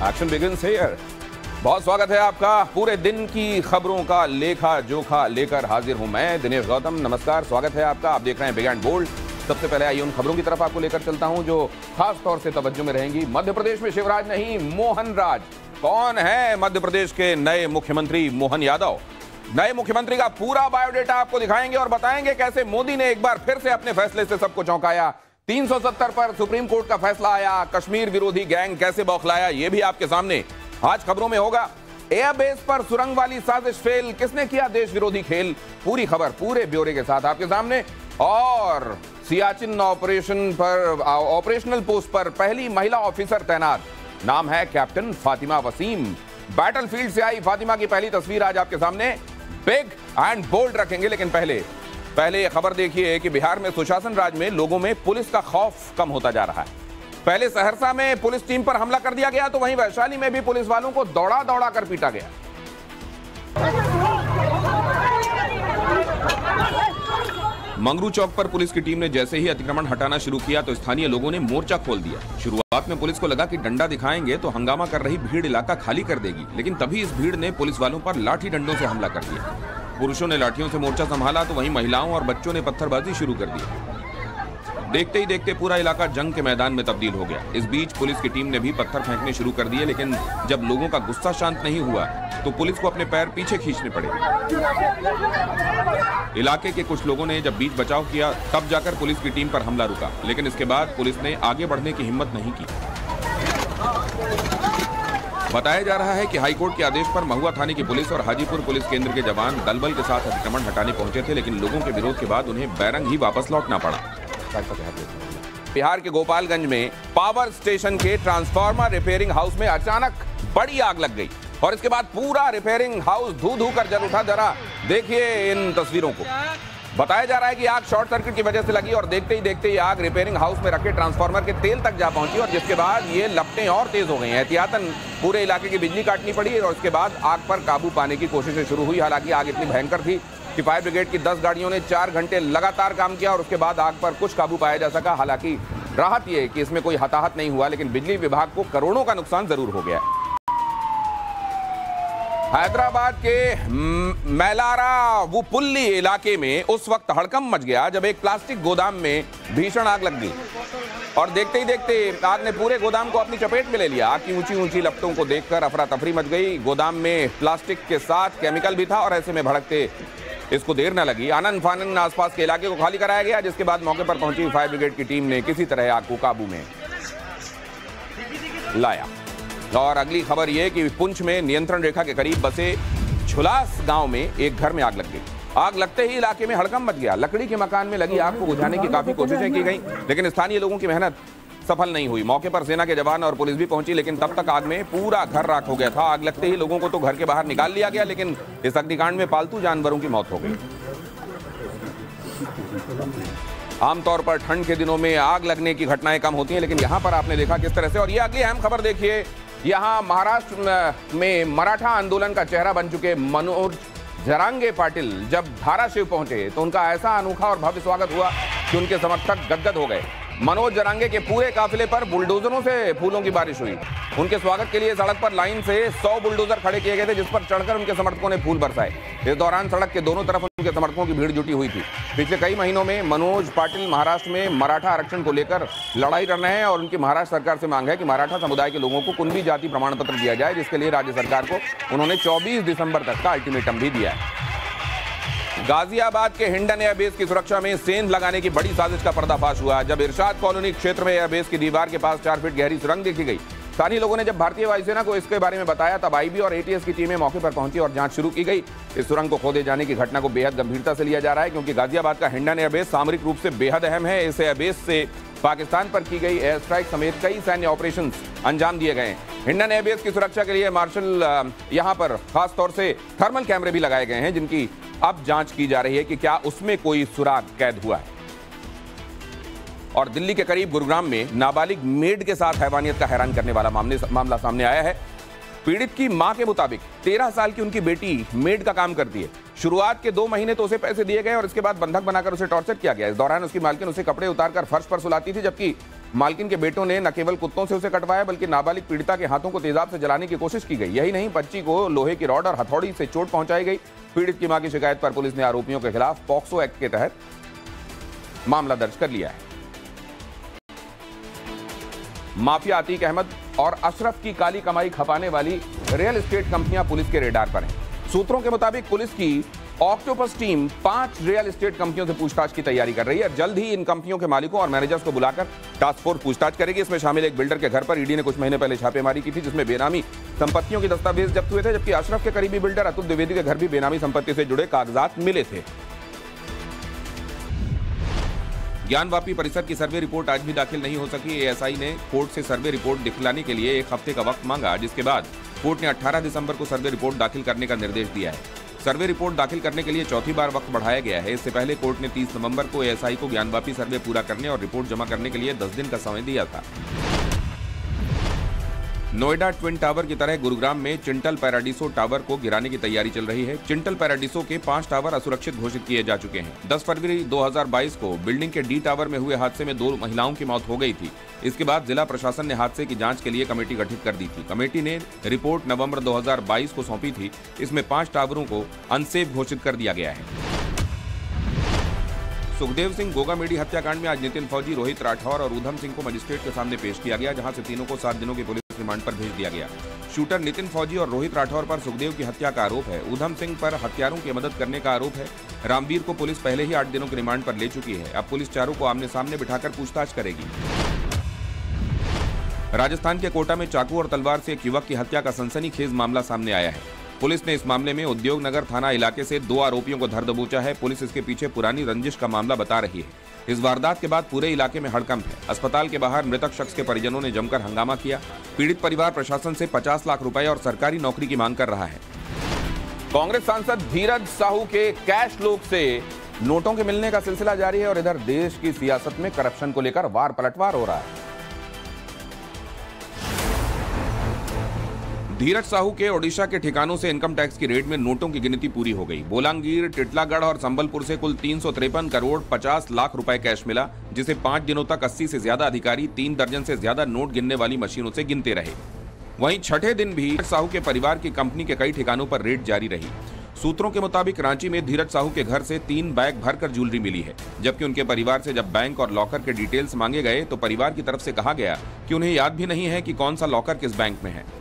Action begins here. बहुत स्वागत है आपका। पूरे दिन की खबरों का लेखा जोखा लेकर हाजिर हूं मैं दिनेश गौतम। नमस्कार, स्वागत है आपका। आप देख रहे हैं बिग एंड बोल्ड। सबसे पहले आइए उन खबरों की तरफ आपको लेकर चलता हूं जो खास तौर से तवज्जो में रहेंगी। मध्य प्रदेश में शिवराज नहीं, मोहन राज। कौन है मध्य प्रदेश के नए मुख्यमंत्री? मोहन यादव। नए मुख्यमंत्री का पूरा बायोडेटा आपको दिखाएंगे और बताएंगे कैसे मोदी ने एक बार फिर से अपने फैसले से सबको चौंकाया। 370 पर सुप्रीम कोर्ट का फैसला आया। कश्मीर विरोधी गैंग कैसे बौखलाया, यह भी आपके सामने आज खबरों में होगा। एयरबेस पर सुरंग वाली साजिश फेल, किसने किया देश विरोधी खेल? पूरी खबर पूरे ब्यौरे के साथ आपके सामने। और सियाचिन ऑपरेशनल पोस्ट पर पहली महिला ऑफिसर तैनात, नाम है कैप्टन फातिमा वसीम। बैटलफील्ड से आई फातिमा की पहली तस्वीर आज आपके सामने बिग एंड बोल्ड रखेंगे। लेकिन पहले यह खबर देखिए कि बिहार में सुशासन राज में लोगों में पुलिस का खौफ कम होता जा रहा है। पहले सहरसा में पुलिस टीम पर हमला कर दिया गया तो वहीं वैशाली में भी पुलिस वालों को दौड़ा दौड़ा कर पीटा गया। मंगरू चौक पर पुलिस की टीम ने जैसे ही अतिक्रमण हटाना शुरू किया तो स्थानीय लोगों ने मोर्चा खोल दिया। शुरुआत में पुलिस को लगा कि डंडा दिखाएंगे तो हंगामा कर रही भीड़ इलाका खाली कर देगी, लेकिन तभी इस भीड़ ने पुलिस वालों पर लाठी डंडों से हमला कर दिया। पुरुषों ने लाठियों से मोर्चा संभाला तो वहीं महिलाओं और बच्चों ने पत्थरबाजी शुरू कर दी। देखते ही देखते पूरा इलाका जंग के मैदान में तब्दील हो गया। इस बीच पुलिस की टीम ने भी पत्थर फेंकने शुरू कर दिए, लेकिन जब लोगों का गुस्सा शांत नहीं हुआ तो पुलिस को अपने पैर पीछे खींचने पड़े। इलाके के कुछ लोगों ने जब बीच बचाव किया तब जाकर पुलिस की टीम पर हमला रुका, लेकिन इसके बाद पुलिस ने आगे बढ़ने की हिम्मत नहीं की। बताया जा रहा है कि हाईकोर्ट के आदेश पर महुआ थाने की पुलिस और हाजीपुर पुलिस केंद्र के जवान दलबल के साथ अतिक्रमण हटाने पहुंचे थे, लेकिन लोगों के विरोध के बाद उन्हें बैरंग ही वापस लौटना पड़ा। बिहार के गोपालगंज में पावर स्टेशन के ट्रांसफार्मर रिपेयरिंग हाउस में अचानक बड़ी आग लग गई और इसके बाद पूरा रिपेयरिंग हाउस धू धू कर जल उठा। जरा देखिए इन तस्वीरों को। बताया जा रहा है कि आग शॉर्ट सर्किट की वजह से लगी और देखते ही देखते ये आग रिपेयरिंग हाउस में रखे ट्रांसफार्मर के तेल तक जा पहुंची और जिसके बाद ये लपटें और तेज हो गई। एहतियातन पूरे इलाके की बिजली काटनी पड़ी और उसके बाद आग पर काबू पाने की कोशिशें शुरू हुई। हालांकि आग इतनी भयंकर थी कि फायर ब्रिगेड की 10 गाड़ियों ने 4 घंटे लगातार काम किया और उसके बाद आग पर कुछ काबू पाया जा सका। हालांकि राहत यह कि इसमें कोई हताहत नहीं हुआ, लेकिन बिजली विभाग को करोड़ों का नुकसान जरूर हो गया। हैदराबाद के मैलारा वुपुल्ली इलाके में उस वक्त हड़कंप मच गया जब एक प्लास्टिक गोदाम में भीषण आग लग गई और देखते ही देखते आग ने पूरे गोदाम को अपनी चपेट में ले लिया। आग की ऊंची ऊंची लपटों को देखकर अफरा तफरी मच गई। गोदाम में प्लास्टिक के साथ केमिकल भी था और ऐसे में भड़कते इसको देर न लगी। आनंद फानंद आसपास के इलाके को खाली कराया गया, जिसके बाद मौके पर पहुंची फायर ब्रिगेड की टीम ने किसी तरह आग को काबू में लाया। और अगली खबर यह कि पुंछ में नियंत्रण रेखा के करीब बसे झुलास गांव में एक घर में आग लग गई। आग लगते ही इलाके में हड़कंप मच गया। लकड़ी के मकान में लगी आग को बुझाने की काफी कोशिशें की गई, लेकिन स्थानीय लोगों की मेहनत सफल नहीं हुई। मौके पर सेना के जवान और पुलिस भी पहुंची, लेकिन तब तक आग में पूरा घर राख हो गया था। आग लगते ही लोगों को तो घर के बाहर निकाल लिया गया, लेकिन इस अग्निकांड में पालतू जानवरों की मौत हो गई। आमतौर पर ठंड के दिनों में आग लगने की घटनाएं कम होती हैं, लेकिन यहां पर आपने देखा किस तरह से। और ये अगली अहम खबर देखिए। यहां महाराष्ट्र में मराठा आंदोलन का चेहरा बन चुके मनोज जरांगे पाटिल जब धाराशिव पहुंचे तो उनका ऐसा अनोखा और भव्य स्वागत हुआ कि उनके समर्थक गदगद हो गए। मनोज जरांगे के पूरे काफिले पर बुलडोजरों से फूलों की बारिश हुई। उनके स्वागत के लिए सड़क पर लाइन से 100 बुलडोजर खड़े किए गए थे, जिस पर चढ़कर उनके समर्थकों ने फूल बरसाए। इस दौरान सड़क के दोनों तरफ उनके समर्थकों की भीड़ जुटी हुई थी। पिछले कई महीनों में मनोज पाटिल महाराष्ट्र में मराठा आरक्षण को लेकर लड़ाई लड़ रहे हैं और उनकी महाराष्ट्र सरकार से मांग है कि मराठा समुदाय के लोगों को कुणबी जाति प्रमाण पत्र दिया जाए, जिसके लिए राज्य सरकार को उन्होंने 24 दिसंबर तक का अल्टीमेटम भी दिया है। गाजियाबाद के हिंडन एयरबेस की सुरक्षा में सेंध लगाने की बड़ी साजिश का पर्दाफाश हुआ जब इरशाद कॉलोनी क्षेत्र में एयरबेस की दीवार के पास 4 फीट गहरी सुरंग देखी गई। स्थानीय लोगों ने जब भारतीय वायुसेना को इसके बारे में बताया तब आईबी और एटीएस की टीमें मौके पर पहुंची और जांच शुरू की गई। इस सुरंग को खोदे जाने की घटना को बेहद गंभीरता से लिया जा रहा है, क्योंकि गाजियाबाद का हिंडन एयरबेस सामरिक रूप से बेहद अहम है। इस एयरबेस से पाकिस्तान पर की गई एयर स्ट्राइक समेत कई सैन्य ऑपरेशन अंजाम दिए गए हैं। हिंडन एयरबेस की सुरक्षा के लिए मार्शल यहां पर खास तौर से थर्मल कैमरे भी लगाए गए हैं, जिनकी अब जांच की जा रही है कि क्या उसमें कोई सुराग कैद हुआ है। और दिल्ली के करीब गुरुग्राम में नाबालिग मेड के साथ हैवानियत का हैरान करने वाला मामला सामने आया है। पीड़ित की मां के मुताबिक 13 साल की उनकी बेटी मेड का काम करती है। शुरुआत के 2 महीने तो उसे पैसे दिए गए और इसके बाद बंधक बनाकर उसे टॉर्चर किया गया। इस दौरान उसकी मालकिन उसे कपड़े उतारकर फर्श पर सुलाती थी, जबकि मालकिन के बेटों ने न केवल कुत्तों से उसे कटवाया बल्कि नाबालिग पीड़िता के हाथों को तेजाब से जलाने की कोशिश की गई। यही नहीं, बच्ची को लोहे की रॉड और हथौड़ी से चोट पहुंचाई गई। पीड़ित की मां की शिकायत पर पुलिस ने आरोपियों के खिलाफ पॉक्सो एक्ट के तहत मामला दर्ज कर लिया है। माफिया अतीक अहमद और अशरफ की काली कमाई खपाने वाली रियल एस्टेट कंपनियां पुलिस के रेडार पर हैं। सूत्रों के मुताबिक पुलिस की ऑक्टोपस टीम 5 रियल एस्टेट कंपनियों से पूछताछ की तैयारी कर रही है। जल्द ही इन कंपनियों के मालिकों और मैनेजर्स को बुलाकर टास्क फोर्स पूछताछ करेगी। इसमें शामिल एक बिल्डर के घर पर ईडी ने कुछ महीने पहले छापेमारी की थी, जिसमें बेनामी संपत्तियों के दस्तावेज जब्त हुए थे, जबकि अशरफ के करीबी बिल्डर अतुल द्विवेदी के घर भी बेनामी संपत्ति से जुड़े कागजात मिले थे। ज्ञानवापी परिसर की सर्वे रिपोर्ट आज भी दाखिल नहीं हो सकी। एएसआई ने कोर्ट से सर्वे रिपोर्ट दिखलाने के लिए 1 हफ्ते का वक्त मांगा, जिसके बाद कोर्ट ने 18 दिसंबर को सर्वे रिपोर्ट दाखिल करने का निर्देश दिया है। सर्वे रिपोर्ट दाखिल करने के लिए चौथी बार वक्त बढ़ाया गया है। इससे पहले कोर्ट ने 30 नवंबर को एएसआई को ज्ञानवापी सर्वे पूरा करने और रिपोर्ट जमा करने के लिए 10 दिन का समय दिया था। नोएडा ट्विन टावर की तरह गुरुग्राम में चिंटल पैराडीसो टावर को गिराने की तैयारी चल रही है। चिंटल पैराडीसो के 5 टावर असुरक्षित घोषित किए जा चुके हैं। 10 फरवरी 2022 को बिल्डिंग के डी टावर में हुए हादसे में 2 महिलाओं की मौत हो गई थी। इसके बाद जिला प्रशासन ने हादसे की जांच के लिए कमेटी गठित कर दी थी। कमेटी ने रिपोर्ट नवंबर 2022 को सौंपी थी। इसमें 5 टावरों को अनसेफ घोषित कर दिया गया है। सुखदेव सिंह गोगामेडी हत्याकांड में आज नितिन फौजी, रोहित राठौर और ऊधम सिंह को मजिस्ट्रेट के सामने पेश किया गया, जहां से तीनों को 7 दिनों की पुलिस रिमांड पर भेज दिया गया। शूटर नितिन फौजी और रोहित राठौर पर सुखदेव की हत्या का आरोप है। ऊधम सिंह पर हत्यारों की मदद करने का आरोप है। रामवीर को पुलिस पहले ही 8 दिनों की रिमांड पर ले चुकी है। अब पुलिस चारों को आमने सामने बिठाकर पूछताछ करेगी। राजस्थान के कोटा में चाकू और तलवार से एक युवक की हत्या का सनसनीखेज मामला सामने आया है। पुलिस ने इस मामले में उद्योग नगर थाना इलाके से 2 आरोपियों को धर दबोचा है। पुलिस इसके पीछे पुरानी रंजिश का मामला बता रही है। इस वारदात के बाद पूरे इलाके में हड़कंप है। अस्पताल के बाहर मृतक शख्स के परिजनों ने जमकर हंगामा किया। पीड़ित परिवार प्रशासन से 50 लाख रुपए और सरकारी नौकरी की मांग कर रहा है। कांग्रेस सांसद धीरज साहू के कैश लोक से नोटों के मिलने का सिलसिला जारी है और इधर देश की सियासत में करप्शन को लेकर वार पलटवार हो रहा है। धीरज साहू के ओडिशा के ठिकानों से इनकम टैक्स की रेड में नोटों की गिनती पूरी हो गई। बोलांगीर, टिटलागढ़ और संबलपुर से कुल 353 करोड़ 50 लाख रुपए कैश मिला, जिसे 5 दिनों तक 80 से ज्यादा अधिकारी 3 दर्जन से ज्यादा नोट गिनने वाली मशीनों से गिनते रहे। वहीं छठे दिन भी धीरज साहू के परिवार की कंपनी के कई ठिकानों पर रेड जारी रही। सूत्रों के मुताबिक रांची में धीरज साहू के घर से 3 बैग भरकर ज्वेलरी मिली है, जबकि उनके परिवार से जब बैंक और लॉकर के डिटेल्स मांगे गए तो परिवार की तरफ से कहा गया कि उन्हें याद भी नहीं है कि कौन सा लॉकर किस बैंक में है।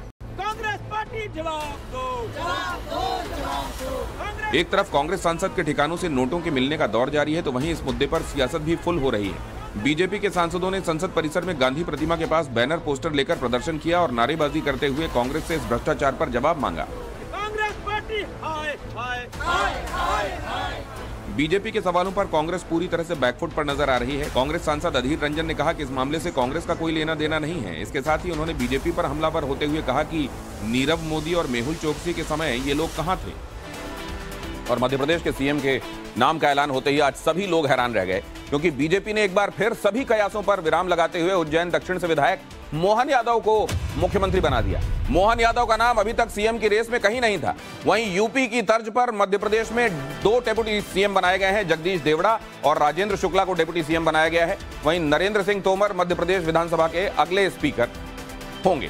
एक तरफ कांग्रेस सांसद के ठिकानों से नोटों के मिलने का दौर जारी है, तो वहीं इस मुद्दे पर सियासत भी फुल हो रही है। बीजेपी के सांसदों ने संसद परिसर में गांधी प्रतिमा के पास बैनर पोस्टर लेकर प्रदर्शन किया और नारेबाजी करते हुए कांग्रेस से इस भ्रष्टाचार पर जवाब मांगा। कांग्रेस पार्टी हाय हाय हाय हाय हाय। बीजेपी के सवालों पर कांग्रेस पूरी तरह से बैकफुट पर नजर आ रही है। कांग्रेस सांसद अधीर रंजन ने कहा कि इस मामले से कांग्रेस का कोई लेना देना नहीं है। इसके साथ ही उन्होंने बीजेपी पर हमलावर होते हुए कहा कि नीरव मोदी और मेहुल चोकसी के समय ये लोग कहां थे। और मध्य प्रदेश के सीएम के नाम का ऐलान होते ही आज सभी लोग हैरान रह गए, क्योंकि बीजेपी ने एक बार फिर सभी कयासों पर विराम लगाते हुए उज्जैन दक्षिण से विधायक मोहन यादव को मुख्यमंत्री बना दिया। मोहन यादव का नाम अभी तक सीएम की रेस में कहीं नहीं था। वहीं यूपी की तर्ज पर मध्य प्रदेश में 2 डेप्यूटी सीएम बनाए गए हैं। जगदीश देवड़ा और राजेंद्र शुक्ला को डेप्यूटी सीएम बनाया गया है। वहीं नरेंद्र सिंह तोमर मध्य प्रदेश विधानसभा के अगले स्पीकर होंगे।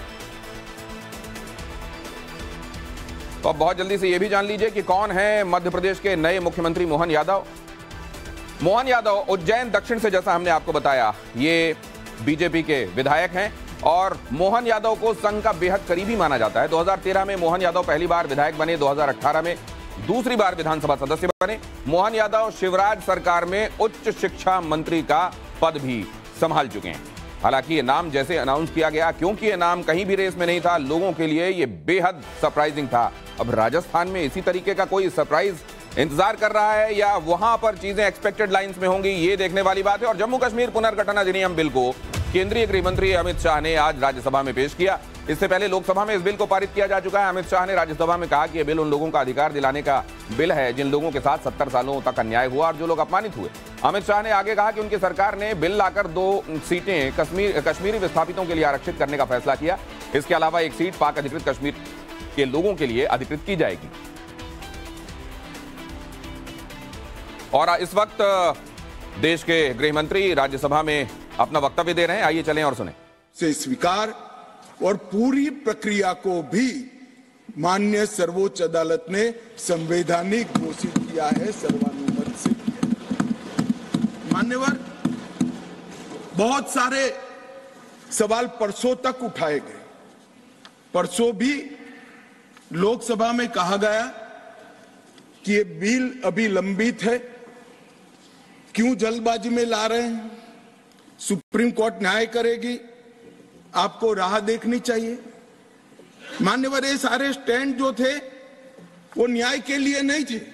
तो अब बहुत जल्दी से यह भी जान लीजिए कि कौन है मध्य प्रदेश के नए मुख्यमंत्री मोहन यादव। मोहन यादव उज्जैन दक्षिण से, जैसा हमने आपको बताया, ये बीजेपी के विधायक हैं और मोहन यादव को संघ का बेहद करीबी माना जाता है। 2013 में मोहन यादव पहली बार विधायक बने, 2018 में दूसरी बार विधानसभा सदस्य बने। मोहन यादव शिवराज सरकार में उच्च शिक्षा मंत्री का पद भी संभाल चुके हैं। हालांकि ये नाम जैसे अनाउंस किया गया, क्योंकि ये नाम कहीं भी रेस में नहीं था, लोगों के लिए ये बेहद सरप्राइजिंग था। अब राजस्थान में इसी तरीके का कोई सरप्राइज इंतजार कर रहा है या वहां पर चीजें एक्सपेक्टेड लाइंस में होंगी, ये देखने वाली बात है। और जम्मू कश्मीर पुनर्गठन अधिनियम बिल को केंद्रीय गृह मंत्री अमित शाह ने आज राज्यसभा में पेश किया। इससे पहले लोकसभा में इस बिल को पारित किया जा चुका है। अमित शाह ने राज्यसभा में कहा कि यह बिल उन लोगों का अधिकार दिलाने का बिल है जिन लोगों के साथ 70 सालों तक अन्याय हुआ और जो लोग अपमानित हुए। अमित शाह ने आगे कहा कि उनकी सरकार ने बिल लाकर 2 सीटें कश्मीरी विस्थापितों के लिए आरक्षित करने का फैसला किया। इसके अलावा 1 सीट पाक अधिकृत कश्मीर के लोगों के लिए अधिकृत की जाएगी। और इस वक्त देश के गृह मंत्री राज्यसभा में अपना वक्तव्य दे रहे हैं। आइए चलें और सुने। से स्वीकार और पूरी प्रक्रिया को भी माननीय सर्वोच्च अदालत ने संवैधानिक घोषित किया है, सर्वानुमत से किया। मान्यवर, बहुत सारे सवाल परसों तक उठाए गए। परसों भी लोकसभा में कहा गया कि ये बिल अभी लंबित है, क्यों जल्दबाजी में ला रहे हैं, सुप्रीम कोर्ट न्याय करेगी, आपको राह देखनी चाहिए। मान्यवर, ये सारे स्टैंड जो थे वो न्याय के लिए नहीं थे।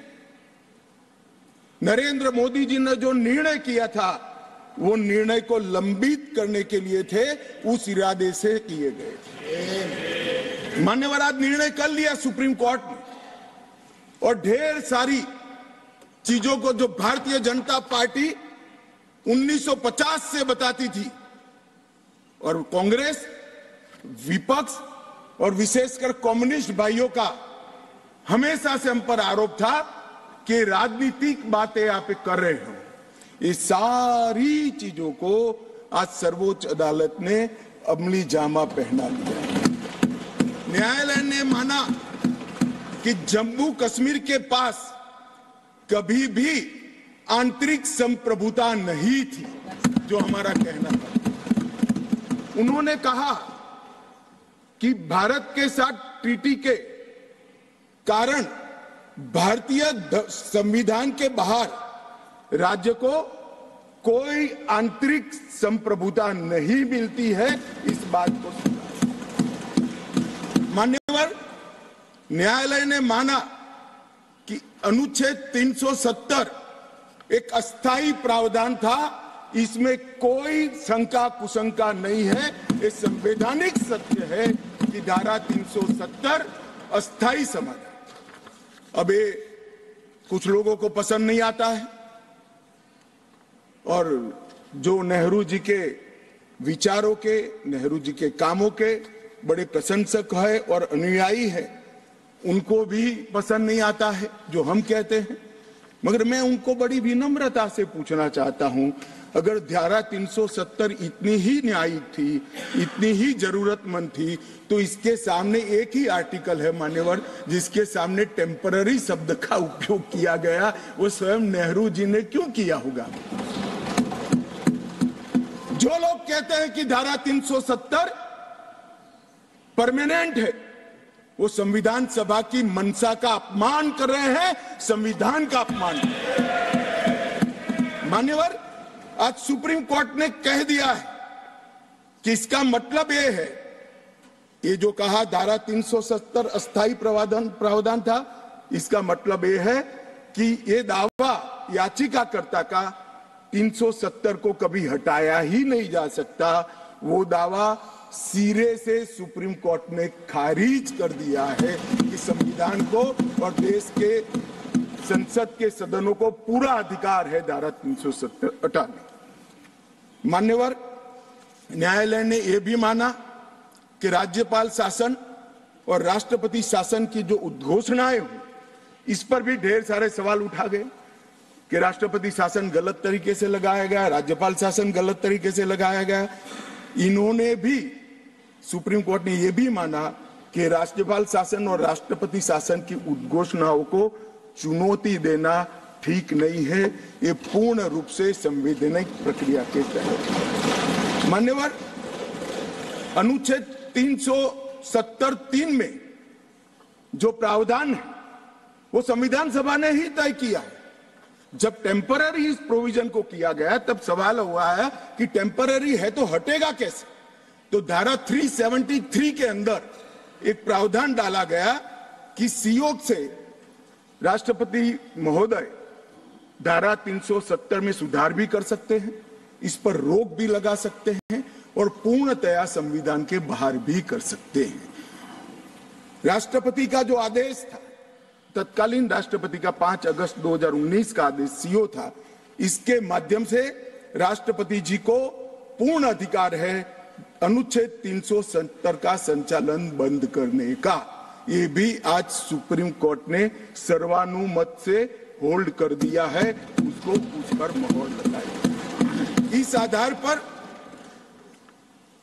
नरेंद्र मोदी जी ने जो निर्णय किया था वो निर्णय को लंबित करने के लिए थे, उस इरादे से किए गए थे। मान्यवर, आज निर्णय कर लिया सुप्रीम कोर्ट ने, और ढेर सारी चीजों को जो भारतीय जनता पार्टी 1950 से बताती थी, और कांग्रेस, विपक्ष और विशेषकर कम्युनिस्ट भाइयों का हमेशा से हम पर आरोप था कि राजनीतिक बातें आप कर रहे हो। ये सारी चीजों को आज सर्वोच्च अदालत ने अमली जामा पहना लिया। न्यायालय ने माना कि जम्मू कश्मीर के पास कभी भी आंतरिक संप्रभुता नहीं थी, जो हमारा कहना था। उन्होंने कहा कि भारत के साथ ट्रीटी के कारण भारतीय संविधान के बाहर राज्य को कोई आंतरिक संप्रभुता नहीं मिलती है, इस बात को मान्यवर, न्यायालय ने माना कि अनुच्छेद 370 एक अस्थायी प्रावधान था, इसमें कोई शंका कुशंका नहीं है। ये संवैधानिक सत्य है कि धारा 370 अस्थायी समाधान। अब ये कुछ लोगों को पसंद नहीं आता है, और जो नेहरू जी के विचारों के, नेहरू जी के कामों के बड़े प्रशंसक है और अनुयायी है, उनको भी पसंद नहीं आता है जो हम कहते हैं। मगर मैं उनको बड़ी विनम्रता से पूछना चाहता हूं, अगर धारा 370 इतनी ही न्यायिक थी, इतनी ही जरूरतमंद थी, तो इसके सामने एक ही आर्टिकल है मान्यवर, जिसके सामने टेम्पररी शब्द का उपयोग किया गया, वो स्वयं नेहरू जी ने क्यों किया होगा? जो लोग कहते हैं कि धारा 370 परमानेंट है, वो संविधान सभा की मंशा का अपमान कर रहे हैं, संविधान का अपमान। मान्यवर, आज सुप्रीम कोर्ट ने कह दिया है कि इसका मतलब यह है, ये जो कहा धारा 370 अस्थायी प्रावधान था, इसका मतलब यह है कि ये दावा याचिकाकर्ता का 370 को कभी हटाया ही नहीं जा सकता। वो दावा सिरे से सुप्रीम कोर्ट ने खारिज कर दिया है कि संविधान को और देश के संसद के सदनों को पूरा अधिकार है धारा 370 हटाने। मान्यवर, न्यायालय ने यह भी माना कि राज्यपाल शासन और राष्ट्रपति शासन की जो उद्घोषणाएं हुई, इस पर भी ढेर सारे सवाल उठा गए कि राष्ट्रपति शासन गलत तरीके से लगाया गया, राज्यपाल शासन गलत तरीके से लगाया गया। इन्होंने भी, सुप्रीम कोर्ट ने यह भी माना कि राज्यपाल शासन और राष्ट्रपति शासन की उद्घोषणाओं को चुनौती देना ठीक नहीं है, ये पूर्ण रूप से संवैधानिक प्रक्रिया के तहत। मान्यवर, अनुच्छेद 370(3) में जो प्रावधान है वो संविधान सभा ने ही तय किया है। जब टेम्पररी इस प्रोविजन को किया गया, तब सवाल हुआ है कि टेम्पररी है तो हटेगा कैसे? तो धारा 373 के अंदर एक प्रावधान डाला गया कि सीओ से राष्ट्रपति महोदय धारा 370 में सुधार भी कर सकते हैं, इस पर रोक भी लगा सकते हैं और पूर्णतया संविधान के बाहर भी कर सकते हैं। राष्ट्रपति का जो आदेश था, तत्कालीन राष्ट्रपति का 5 अगस्त 2019 का आदेश सीओ था, इसके माध्यम से राष्ट्रपति जी को पूर्ण अधिकार है अनुच्छेद 370 का संचालन बंद करने का। ये भी आज सुप्रीम कोर्ट ने सर्वानुमत से होल्ड कर दिया है, उसको उस पर मोहर लगाई। इस आधार पर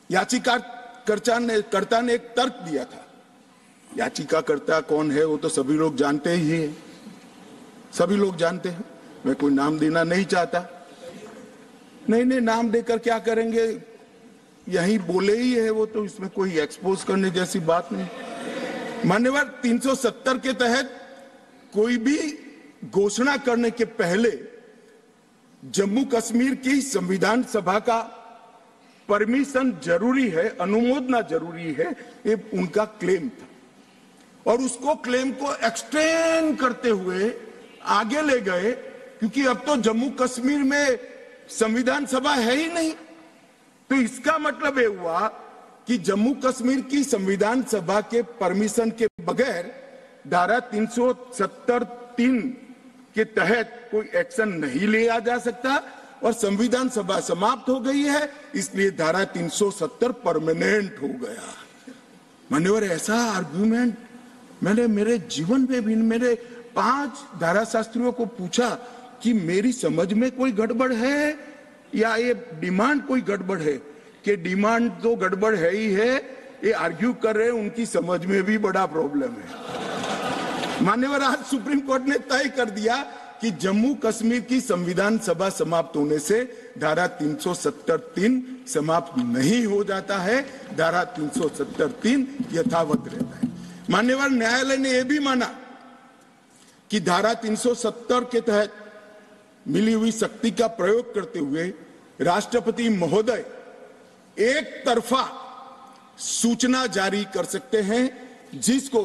याचिकाकर्ता ने एक तर्क दिया था। याचिकाकर्ता कौन है वो तो सभी लोग जानते ही हैं, सभी लोग जानते हैं, मैं कोई नाम देना नहीं चाहता। नहीं, नाम देकर क्या करेंगे, यही बोले ही है वो, तो इसमें कोई एक्सपोज करने जैसी बात नहीं। मान्यवर, 370 के तहत कोई भी घोषणा करने के पहले जम्मू कश्मीर की संविधान सभा का परमिशन जरूरी है, अनुमोदना जरूरी है, ये उनका क्लेम था। और उसको क्लेम को एक्सटेंड करते हुए आगे ले गए, क्योंकि अब तो जम्मू कश्मीर में संविधान सभा है ही नहीं। तो इसका मतलब ये हुआ कि जम्मू कश्मीर की संविधान सभा के परमिशन के बगैर धारा 370(3) के तहत कोई एक्शन नहीं लिया जा सकता और संविधान सभा समाप्त हो गई है, इसलिए धारा 370 परमानेंट हो गया। मान्यवर, ऐसा आर्गुमेंट मैंने मेरे जीवन में भी, मेरे 5 धाराशास्त्रियों को पूछा कि मेरी समझ में कोई गड़बड़ है या ये डिमांड कोई गड़बड़ है, कि डिमांड तो गड़बड़ है ही है, ये आर्ग्यू कर रहे हैं, उनकी समझ में भी बड़ा प्रॉब्लम है। मान्यवर, आज सुप्रीम कोर्ट ने तय कर दिया कि जम्मू कश्मीर की संविधान सभा समाप्त होने से धारा 370(3) समाप्त नहीं हो जाता है, धारा 370(3) यथावत रहता है। मान्यवर, न्यायालय ने यह भी माना कि धारा 370 के तहत मिली हुई शक्ति का प्रयोग करते हुए राष्ट्रपति महोदय एक तरफा सूचना जारी कर सकते हैं, जिसको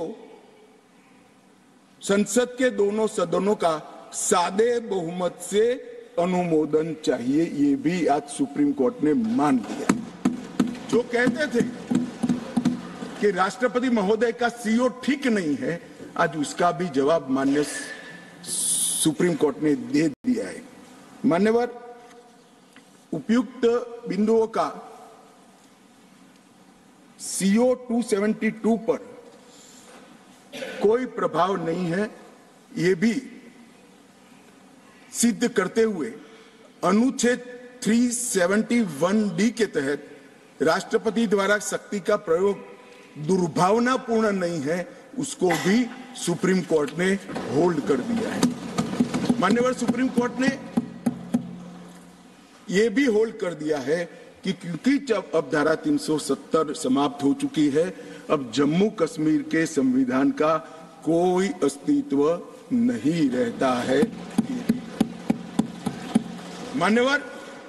संसद के दोनों सदनों का सादे बहुमत से अनुमोदन चाहिए। ये भी आज सुप्रीम कोर्ट ने मान लिया। जो कहते थे कि राष्ट्रपति महोदय का सीओ ठीक नहीं है, आज उसका भी जवाब माननीय सुप्रीम कोर्ट ने दे दिया है। मान्यवर, उपयुक्त बिंदुओं का सीओ 272 पर कोई प्रभाव नहीं है, ये भी सिद्ध करते हुए अनुच्छेद 371(d) के तहत राष्ट्रपति द्वारा शक्ति का प्रयोग दुर्भावनापूर्ण नहीं है, उसको भी सुप्रीम कोर्ट ने होल्ड कर दिया है। मान्यवर, सुप्रीम कोर्ट ने यह भी होल्ड कर दिया है कि क्योंकि जब अब धारा 370 समाप्त हो चुकी है, अब जम्मू कश्मीर के संविधान का कोई अस्तित्व नहीं रहता है। मान्यवर,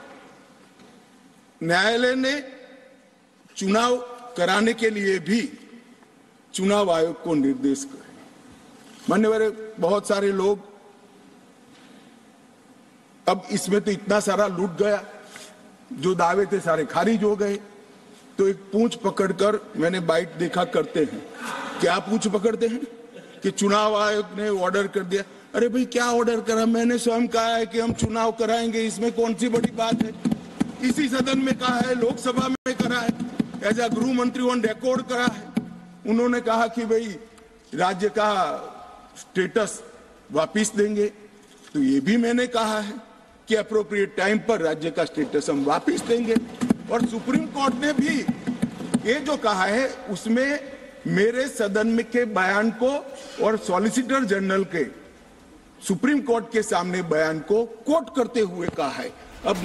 न्यायालय ने चुनाव कराने के लिए भी चुनाव आयोग को निर्देश करे। मान्यवर, बहुत सारे लोग, अब इसमें तो इतना सारा लूट गया, जो दावे थे सारे खारिज हो गए। तो एक पूंछ पकड़कर मैंने बाइट देखा करते हैं, क्या पूंछ पकड़ते हैं कि चुनाव आयोग ने ऑर्डर कर दिया। अरे भाई, क्या ऑर्डर करा? मैंने स्वयं कहा है कि हम चुनाव कराएंगे, इसमें कौन सी बड़ी बात है? इसी सदन में कहा है, लोकसभा में करा है, एज अ गृह मंत्री ऑन रिकॉर्ड करा है। उन्होंने कहा कि भाई राज्य का स्टेटस वापिस देंगे, तो ये भी मैंने कहा है कि अप्रोप्रिएट टाइम पर राज्य का स्टेटस हम वापिस देंगे। और सुप्रीम कोर्ट ने भी ये जो कहा है, उसमें मेरे सदन में के बयान को और सॉलिसिटर जनरल के सुप्रीम कोर्ट के सामने बयान को कोट करते हुए कहा है। अब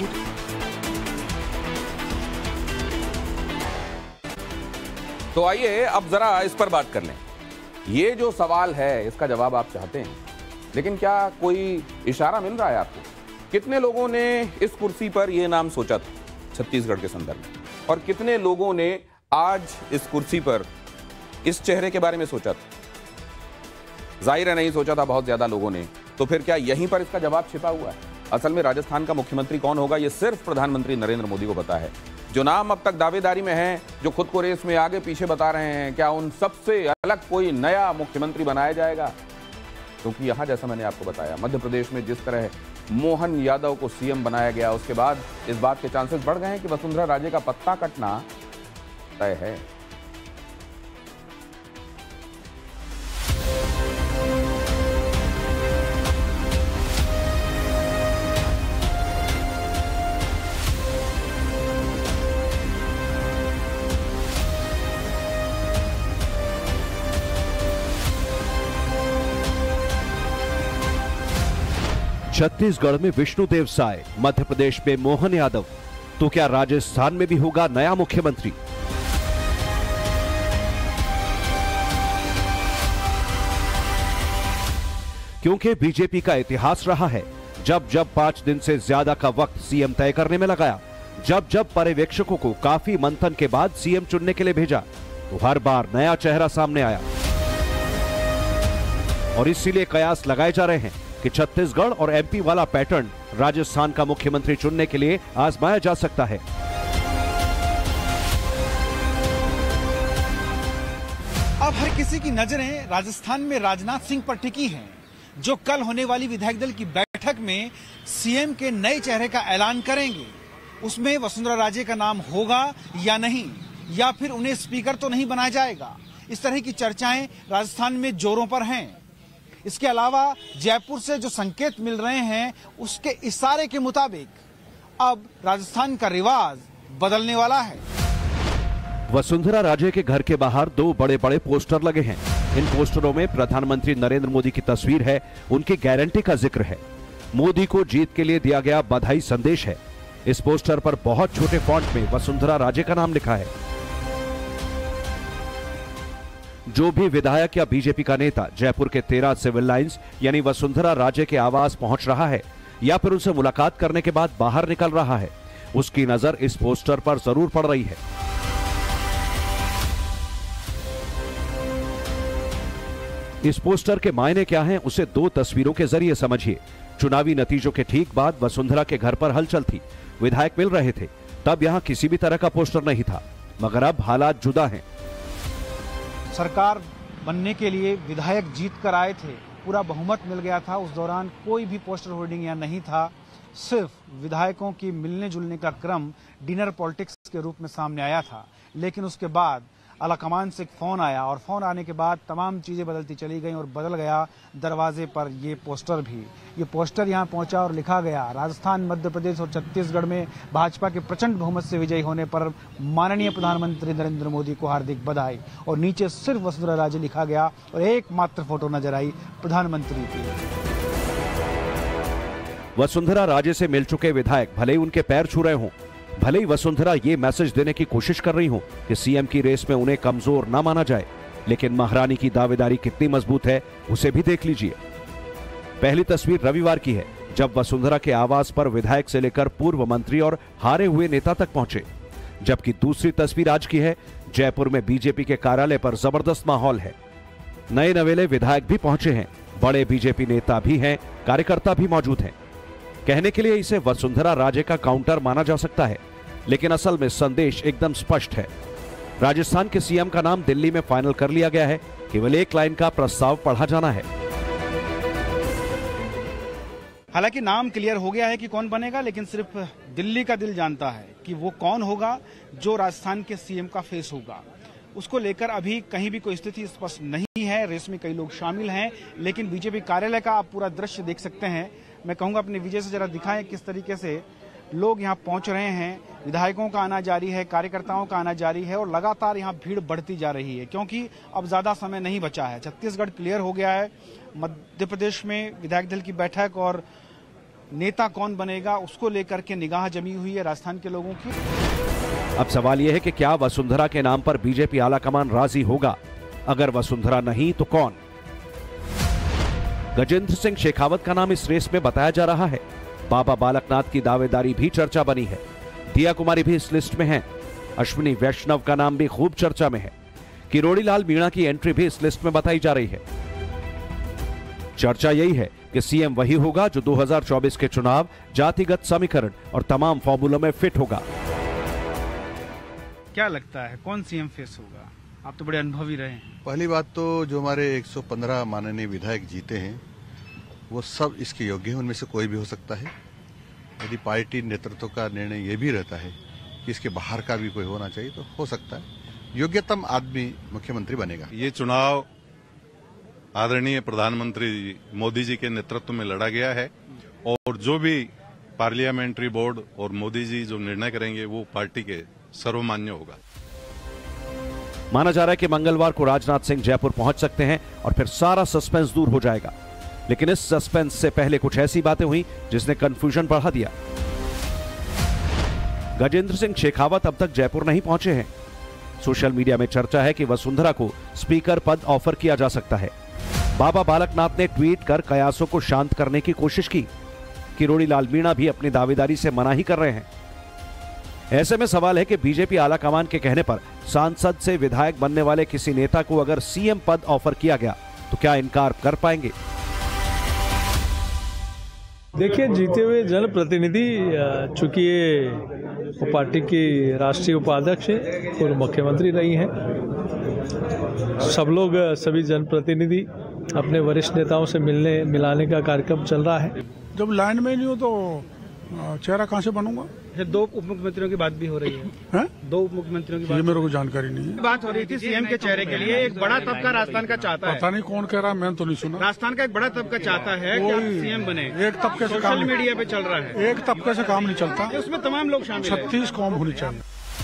तो आइए अब जरा इस पर बात कर लें। ये जो सवाल है, इसका जवाब आप चाहते हैं, लेकिन क्या कोई इशारा मिल रहा है आपको? कितने लोगों ने इस कुर्सी पर यह नाम सोचा था छत्तीसगढ़ के संदर्भ में, और कितने लोगों ने आज इस कुर्सी पर इस चेहरे के बारे में सोचा था? जाहिर है नहीं सोचा था बहुत ज्यादा लोगों ने। तो फिर क्या यहीं पर इसका जवाब छिपा हुआ है? असल में राजस्थान का मुख्यमंत्री कौन होगा, यह सिर्फ प्रधानमंत्री नरेंद्र मोदी को पता है। जो नाम अब तक दावेदारी में हैं, जो खुद को रेस में आगे पीछे बता रहे हैं, क्या उन सबसे अलग कोई नया मुख्यमंत्री बनाया जाएगा? क्योंकि यहां जैसा मैंने आपको बताया, मध्य प्रदेश में जिस तरह मोहन यादव को सीएम बनाया गया, उसके बाद इस बात के चांसेस बढ़ गए हैं कि वसुंधरा राजे का पत्ता कटना तय है। छत्तीसगढ़ में विष्णुदेव साय, मध्य प्रदेश में मोहन यादव, तो क्या राजस्थान में भी होगा नया मुख्यमंत्री? क्योंकि बीजेपी का इतिहास रहा है, जब जब 5 दिन से ज्यादा का वक्त सीएम तय करने में लगाया, जब जब पर्यवेक्षकों को काफी मंथन के बाद सीएम चुनने के लिए भेजा, तो हर बार नया चेहरा सामने आया। और इसीलिए कयास लगाए जा रहे हैं कि छत्तीसगढ़ और एमपी वाला पैटर्न राजस्थान का मुख्यमंत्री चुनने के लिए आजमाया जा सकता है। अब हर किसी की नजरें राजस्थान में राजनाथ सिंह पर टिकी हैं, जो कल होने वाली विधायक दल की बैठक में सीएम के नए चेहरे का ऐलान करेंगे। उसमें वसुंधरा राजे का नाम होगा या नहीं, या फिर उन्हें स्पीकर तो नहीं बनाया जाएगा। इस तरह की चर्चाएं राजस्थान में जोरों पर हैं। इसके अलावा जयपुर से जो संकेत मिल रहे हैं, उसके इशारे के मुताबिक अब राजस्थान का रिवाज बदलने वाला है। वसुंधरा राजे के घर के बाहर 2 बड़े बड़े पोस्टर लगे हैं। इन पोस्टरों में प्रधानमंत्री नरेंद्र मोदी की तस्वीर है, उनकी गारंटी का जिक्र है। मोदी को जीत के लिए दिया गया बधाई संदेश है। इस पोस्टर पर बहुत छोटे फॉन्ट में वसुंधरा राजे का नाम लिखा है। जो भी विधायक या बीजेपी का नेता जयपुर के 13 सिविल लाइंस यानी वसुंधरा राजे के आवास पहुंच रहा है या फिर उनसे मुलाकात करने के बाद बाहर निकल रहा है, उसकी नजर इस पोस्टर पर जरूर पड़ रही है। इस पोस्टर के मायने क्या हैं, उसे 2 तस्वीरों के जरिए समझिए। चुनावी नतीजों के ठीक बाद वसुंधरा के घर पर हलचल थी, विधायक मिल रहे थे, तब यहां किसी भी तरह का पोस्टर नहीं था, मगर अब हालात जुदा हैं। सरकार बनने के लिए विधायक जीत कर आए थे, पूरा बहुमत मिल गया था। उस दौरान कोई भी पोस्टर होर्डिंग यहाँ नहीं था। सिर्फ विधायकों की मिलने जुलने का क्रम डिनर पॉलिटिक्स के रूप में सामने आया था। लेकिन उसके बाद आलाकमान से एक फोन आया और फोन आने के बाद तमाम चीजें बदलती चली गई और बदल गया दरवाजे पर ये पोस्टर भी। ये पोस्टर यहाँ पहुंचा और लिखा गया, राजस्थान, मध्य प्रदेश और छत्तीसगढ़ में भाजपा के प्रचंड बहुमत से विजयी होने पर माननीय प्रधानमंत्री नरेंद्र मोदी को हार्दिक बधाई। और नीचे सिर्फ वसुंधरा राजे लिखा गया और एकमात्र फोटो नजर आई प्रधानमंत्री की। वसुंधरा राजे से मिल चुके विधायक भले ही उनके पैर छू रहे हों, भले ही वसुंधरा ये मैसेज देने की कोशिश कर रही हो कि सीएम की रेस में उन्हें कमजोर न माना जाए, लेकिन महारानी की दावेदारी कितनी मजबूत है उसे भी देख लीजिए। पहली तस्वीर रविवार की है, जब वसुंधरा के आवास पर विधायक से लेकर पूर्व मंत्री और हारे हुए नेता तक पहुंचे। जबकि दूसरी तस्वीर आज की है, जयपुर में बीजेपी के कार्यालय पर जबरदस्त माहौल है। नए नवेले विधायक भी पहुंचे हैं, बड़े बीजेपी नेता भी हैं, कार्यकर्ता भी मौजूद हैं। कहने के लिए इसे वसुंधरा राजे का काउंटर माना जा सकता है, लेकिन असल में संदेश एकदम स्पष्ट है। राजस्थान के सीएम का नाम दिल्ली में फाइनल कर लिया गया है, केवल एक लाइन का प्रस्ताव पढ़ा जाना है। हालांकि नाम क्लियर हो गया है कि कौन बनेगा, लेकिन सिर्फ दिल्ली का दिल जानता है कि वो कौन होगा जो राजस्थान के सीएम का फेस होगा। उसको लेकर अभी कहीं भी कोई स्थिति स्पष्ट नहीं है। रेस में कई लोग शामिल हैं, लेकिन बीजेपी कार्यालय का आप पूरा दृश्य देख सकते हैं। मैं कहूंगा अपने विजय से जरा दिखाएं किस तरीके से लोग यहां पहुंच रहे हैं। विधायकों का आना जारी है, कार्यकर्ताओं का आना जारी है और लगातार यहां भीड़ बढ़ती जा रही है, क्योंकि अब ज्यादा समय नहीं बचा है। छत्तीसगढ़ क्लियर हो गया है, मध्य प्रदेश में विधायक दल की बैठक और नेता कौन बनेगा उसको लेकर के निगाह जमी हुई है राजस्थान के लोगों की। अब सवाल यह है कि क्या वसुंधरा के नाम पर बीजेपी आलाकमान राजी होगा? अगर वसुंधरा नहीं तो कौन? गजेंद्र सिंह शेखावत का नाम इस रेस में बताया जा रहा है। बाबा बालकनाथ की दावेदारी भी चर्चा बनी है। दिया कुमारी भी इस लिस्ट में हैं। अश्विनी वैष्णव का नाम भी खूब चर्चा में है। किरोड़ी लाल मीणा की एंट्री भी इस लिस्ट में बताई जा रही है। चर्चा यही है कि सीएम वही होगा जो 2024 के चुनाव, जातिगत समीकरण और तमाम फॉर्मूलों में फिट होगा। क्या लगता है कौन सीएम फेस होगा? आप तो बड़े अनुभवी रहे हैं। पहली बात तो जो हमारे 115 माननीय विधायक जीते हैं वो सब इसके योग्य हैं, उनमें से कोई भी हो सकता है। यदि पार्टी नेतृत्व का निर्णय ये भी रहता है कि इसके बाहर का भी कोई होना चाहिए तो हो सकता है योग्यतम आदमी मुख्यमंत्री बनेगा। ये चुनाव आदरणीय प्रधानमंत्री मोदी जी के नेतृत्व में लड़ा गया है और जो भी पार्लियामेंट्री बोर्ड और मोदी जी जो निर्णय करेंगे वो पार्टी के सर्वमान्य होगा। माना जा रहा है कि मंगलवार को राजनाथ सिंह जयपुर पहुंच सकते हैं और फिर सारा सस्पेंस दूर हो जाएगा। लेकिन इस सस्पेंस से पहले कुछ ऐसी बातें हुई जिसने कंफ्यूजन बढ़ा दिया। गजेंद्र सिंह शेखावत अब तक जयपुर नहीं पहुंचे हैं। सोशल मीडिया में चर्चा है कि वसुंधरा को स्पीकर पद ऑफर किया जा सकता है। बाबा बालकनाथ ने ट्वीट कर कयासों को शांत करने की कोशिश की। किरोड़ी लाल मीणा भी अपनी दावेदारी से मना ही कर रहे हैं। ऐसे में सवाल है कि बीजेपी आलाकमान के कहने पर सांसद से विधायक बनने वाले किसी नेता को अगर सीएम पद ऑफर किया गया तो क्या इनकार कर पाएंगे? देखिए, जीते हुए जनप्रतिनिधि, चूंकि ये पार्टी की राष्ट्रीय उपाध्यक्ष है, पूर्व मुख्यमंत्री रही हैं, सब लोग, सभी जनप्रतिनिधि अपने वरिष्ठ नेताओं से मिलाने का कार्यक्रम चल रहा है। जब लाइन में नहीं हो तो चेहरा कहाँ से बनूंगा? दो उप मुख्यमंत्रियों की बात भी हो रही है। दो उप मुख्यमंत्रियों की बात, ये मेरे को जानकारी नहीं है। बात हो रही थी सीएम के चेहरे के लिए। एक बड़ा तबका राजस्थान का चाहता है। पता नहीं कौन कह रहा है, मैंने तो नहीं सुना। राजस्थान का एक बड़ा तबका चाहता है कि आप सीएम बने। एक तबके से काम, सोशल मीडिया पे चल रहा है, एक तबके से काम नहीं चलता, उसमें तमाम लोग शामिल हैं। 36 कौम होनी चाहिए।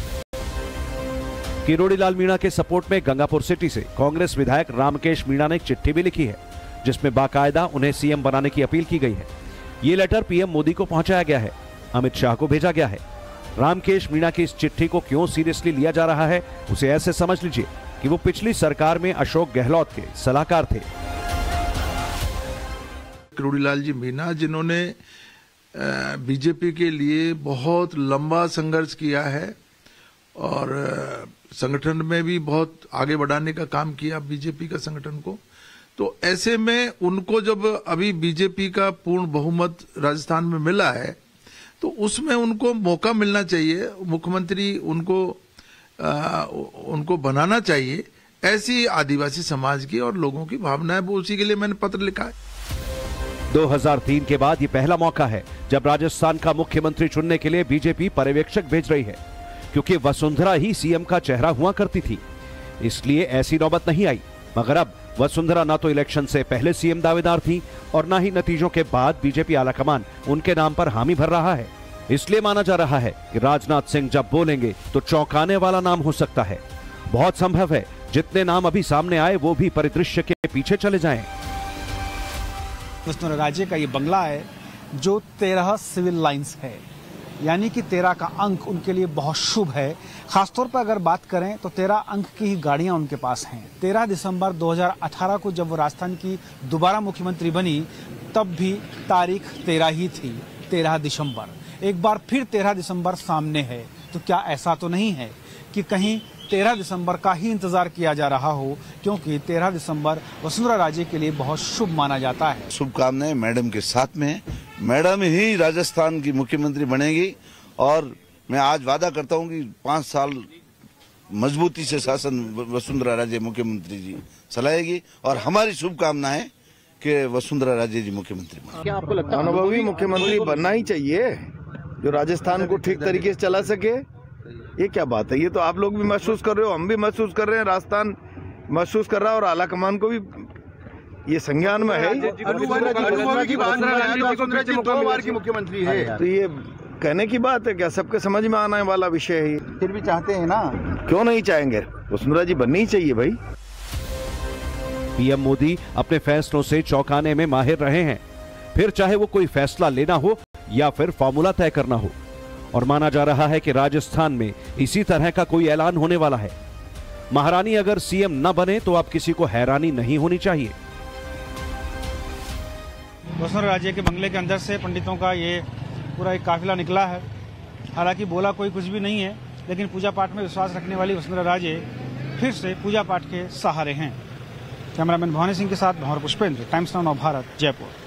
किरोड़ी लाल मीणा के सपोर्ट में गंगापुर सिटी से कांग्रेस विधायक रामकेश मीणा ने एक चिट्ठी भी लिखी है, जिसमें बाकायदा उन्हें सीएम बनाने की अपील की गई है। ये लेटर पीएम मोदी को पहुंचाया गया है, अमित शाह को भेजा गया है। रामकेश मीणा की इस चिट्ठी को क्यों सीरियसली लिया जा रहा है, उसे ऐसे समझ लीजिए कि वो पिछली सरकार में अशोक गहलोत के सलाहकार थे। किरोड़ी लाल जी मीणा, जिन्होंने बीजेपी के लिए बहुत लंबा संघर्ष किया है और संगठन में भी बहुत आगे बढ़ाने का काम किया बीजेपी का संगठन को, तो ऐसे में उनको जब अभी बीजेपी का पूर्ण बहुमत राजस्थान में मिला है तो उसमें उनको मौका मिलना चाहिए, मुख्यमंत्री उनको बनाना चाहिए। ऐसी आदिवासी समाज की और लोगों की भावना है, वो उसी के लिए मैंने पत्र लिखा है। 2003 के बाद ये पहला मौका है जब राजस्थान का मुख्यमंत्री चुनने के लिए बीजेपी पर्यवेक्षक भेज रही है, क्योंकि वसुंधरा ही सीएम का चेहरा हुआ करती थी, इसलिए ऐसी नौबत नहीं आई। मगर अब वसुंधरा ना तो इलेक्शन से पहले सीएम दावेदार थी और ना ही नतीजों के बाद बीजेपी आलाकमान उनके नाम पर हामी भर रहा है। इसलिए माना जा रहा है कि राजनाथ सिंह जब बोलेंगे तो चौंकाने वाला नाम हो सकता है। बहुत संभव है जितने नाम अभी सामने आए वो भी परिदृश्य के पीछे चले जाएं। वसुंधरा राजे का ये बंगला है जो 13 सिविल लाइंस है, यानी कि 13 का अंक उनके लिए बहुत शुभ है। खासतौर पर अगर बात करें तो 13 अंक की ही गाड़ियां उनके पास हैं। 13 दिसंबर 2018 को जब वो राजस्थान की दोबारा मुख्यमंत्री बनी तब भी तारीख 13 ही थी, 13 दिसंबर। एक बार फिर 13 दिसंबर सामने है, तो क्या ऐसा तो नहीं है कि कहीं 13 दिसंबर का ही इंतजार किया जा रहा हो, क्योंकि 13 दिसंबर वसुंधरा राजे के लिए बहुत शुभ माना जाता है। शुभकामनाएं मैडम के साथ में है। मैडम ही राजस्थान की मुख्यमंत्री बनेगी और मैं आज वादा करता हूं कि 5 साल मजबूती से शासन वसुंधरा राजे मुख्यमंत्री जी चलाएगी और हमारी शुभकामना है कि वसुंधरा राजे जी मुख्यमंत्री बने। क्या आपको लगता है अनुभवी मुख्यमंत्री बनना ही चाहिए जो राजस्थान को ठीक तरीके से चला सके? ये क्या बात है? ये तो आप लोग भी महसूस कर रहे हो, हम भी महसूस कर रहे हैं, राजस्थान महसूस कर रहा है और आलाकमान को भी ये संज्ञान में है। मुख्यमंत्री है तो ये कहने की बात है क्या? सबके समझ में आने वाला विषय है। फिर भी चाहते हैं ना, क्यों नहीं चाहेंगे? वसुंधरा जी बननी ही चाहिए भाई। पीएम मोदी अपने फैसलों से चौंकाने में माहिर रहे हैं, फिर चाहे वो कोई फैसला लेना हो या फिर फॉर्मूला तय करना हो। और माना जा रहा है कि राजस्थान में इसी तरह का कोई ऐलान होने वाला है। महारानी अगर सीएम न बने तो अब किसी को हैरानी नहीं होनी चाहिए। वसुंधरा राजे के बंगले के अंदर से पंडितों का ये पूरा एक काफिला निकला है। हालांकि बोला कोई कुछ भी नहीं है, लेकिन पूजा पाठ में विश्वास रखने वाली वसुंधरा राजे फिर से पूजा पाठ के सहारे हैं। कैमरामैन भवानी सिंह के साथ भंवर पुष्पेंद्र, टाइम्स नाउ नव भारत, जयपुर।